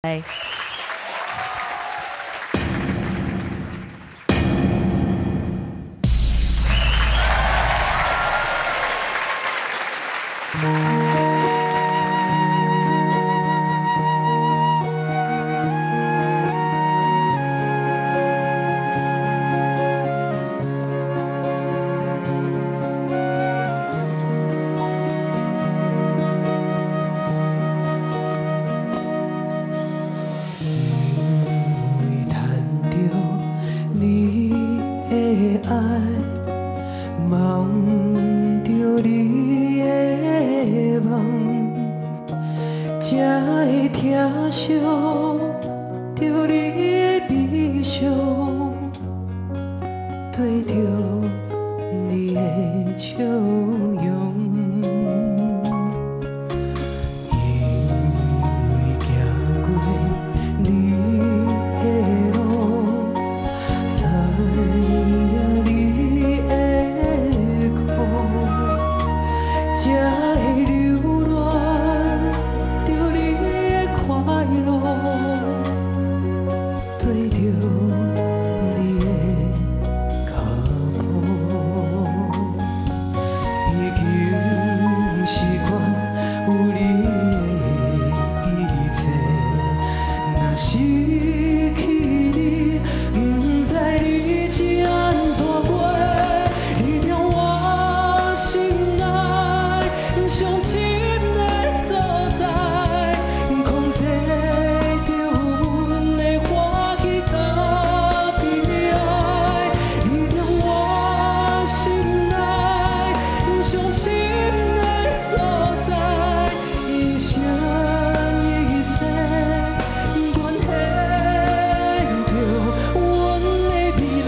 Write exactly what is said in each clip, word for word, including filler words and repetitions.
来。 爱梦着你的梦，才会听伤着你的悲伤，对着你的笑容。因为行过你的路，知影你的苦，才会流浪着你的快乐，对着你的脚步，已经习惯有你的一切，若失去你，不知日子安怎过。你在我心内上深的所在，控制着阮的欢喜甲悲哀。你在我心内上深的所在，一生一世，阮系着阮的未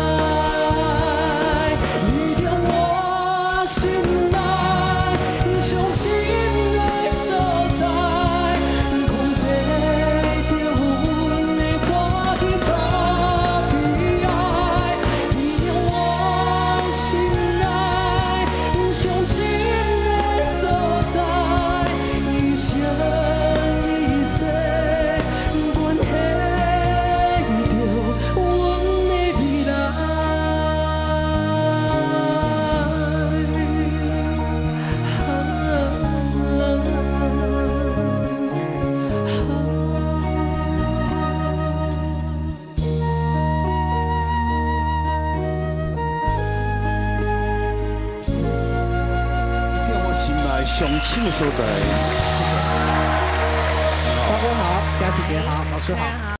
来。你在我心内上深的所在，控制着阮的欢喜甲悲哀。你在我心内上深的所在，一生一世，阮系着阮的未来。 你在我心内上深的所在。 高工好，佳琪姐好，老师好。